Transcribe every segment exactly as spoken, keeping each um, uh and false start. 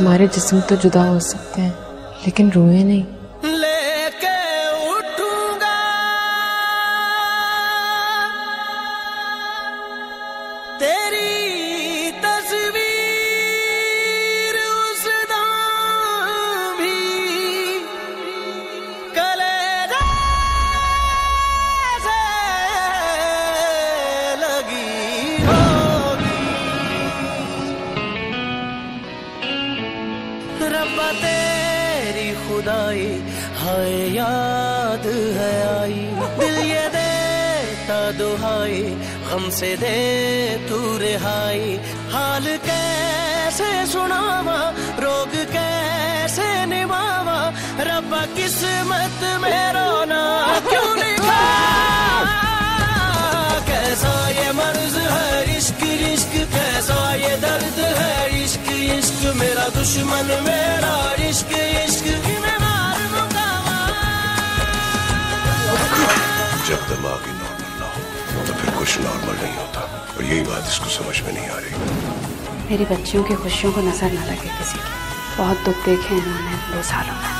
हमारे जिस्म तो जुदा हो सकते हैं लेकिन रूहें नहीं। लेके उठूंगा तेरी तस्वीर उस दाम भी कलेजा से लगी होगी। रब्बा तेरी खुदाई हाय याद है आई, दिल ये देता दुहाई हमसे दे तू रिहाई। हाल कैसे सुनावा रोग कैसे निभावा, रब्बा किस्मत में रोना क्यों लिखा। कैसा ये मर्ज है इश्क इश्क, कैसा ये दर्द है इश्क इश्क। मेरा दुश्मन मेरा इश्क इश्क मैं मार मुकावा। जब दिमाग ही नॉर्मल ना हो तो फिर कुछ नॉर्मल नहीं होता, और यही बात इसको समझ में नहीं आ रही। मेरी बच्चियों की खुशियों को नजर न लगे किसी की। बहुत दुख देखे इन्होंने दो सालों में।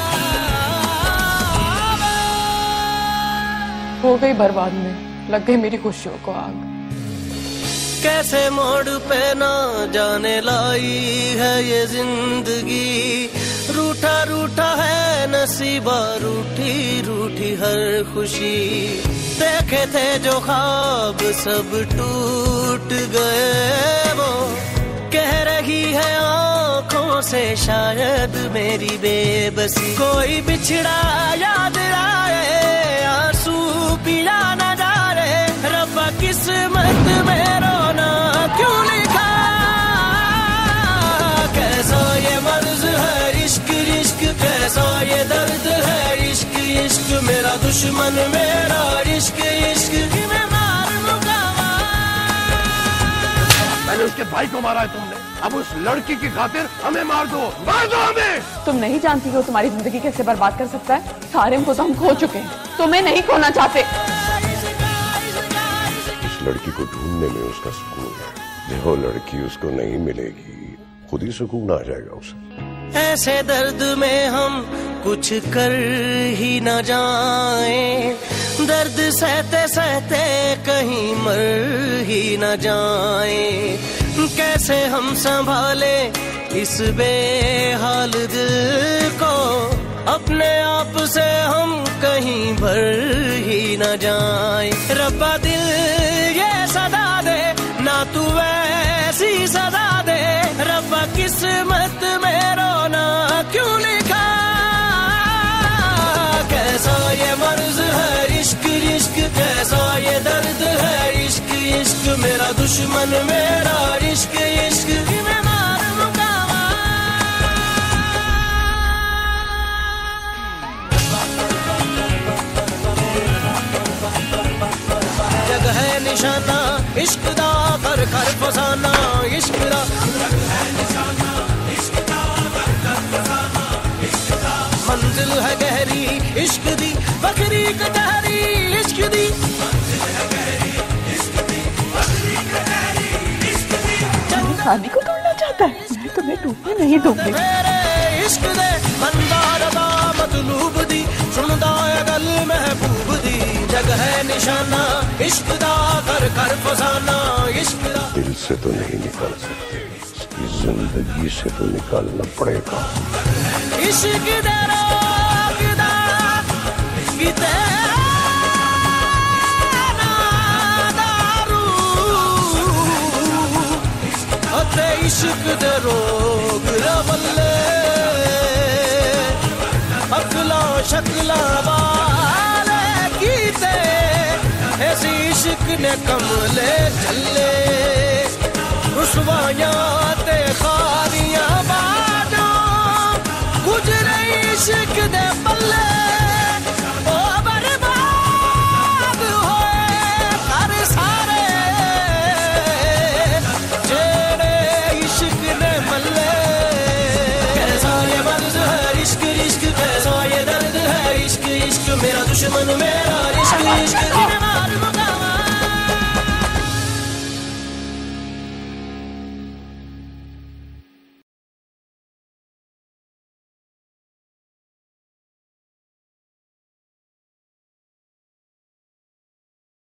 हो गई बर्बाद में लग गई मेरी खुशियों को आग। कैसे मोड़ पे ना जाने लाई है ये जिंदगी, रूठा रूठा है नसीबा रूठी रूठी हर खुशी। देखे थे जो ख्वाब सब टूट गए, वो कह रही है आंखों से शायद मेरी बेबसी। कोई बिछड़ा याद आए आंसू पिया न जा रहे, रब्बा किस्मत में रोना क्यों लिखा। कैसा ये मर्ज है इश्क इश्क, कैसा ये दर्द है इश्क इश्क। मेरा दुश्मन मेरा इश्क इश्क मैं मार मुकावा। पहले उसके भाई को मारा है तुमने, अब उस लड़की की खातिर हमें मार दो, मार दो हमें। तुम नहीं जानती हो तुम्हारी जिंदगी कैसे बर्बाद कर सकता है। सारे को तो हम खो चुके हैं, तुम्हें नहीं खोना चाहते। इस लड़की को ढूंढने में उसका सुकून है, जो लड़की उसको नहीं मिलेगी खुद ही सुकून आ जाएगा उसे। ऐसे दर्द में हम कुछ कर ही न जाएं, दर्द सहते सहते कहीं मर ही न जाएं। कैसे हम संभाले इस बेहाल दिल को, अपने आप से हम कहीं भर ही न जाएं। रब्बा दिल ये सदा दे ना तू वैसी सदा दे, रब्बा किस्मत में रोना क्यों लिखा। कैसा ये मर्ज है इश्क इश्क, कैसा ये दर्द है इश्क इश्क। मेरा दुश्मन मेरा इश्क इश्क मैं मार मुकावा। जग है निशाना इश्क दा कर कर फसाना, इश्क दा मंजिल है गहरी इश्क दी बकरी कटहरी इश्क दी। खानी को तोड़ना चाहता है, मैं तुम्हें टूटने नहीं दूंगी। इश्क दे मंदार दा मतलूब दी, सुनदा है गल महबूब दी। जग है निशाना इश्क दा कर कर फसाना, इश्क दा दिल से तो नहीं निकाल सकते, इसकी जिंदगी से तो निकालना पड़ेगा। इश्क दे रोग दा किते इश्क दे रोग रवल्ले, अकला शकला वाले कीते, ऐसी इश्क ने कमले चले। रुसवायां ते खारियां बाजो गुजरे इश्क दे पल्ले। मेरा दुश्मन मेरा इश्क इश्क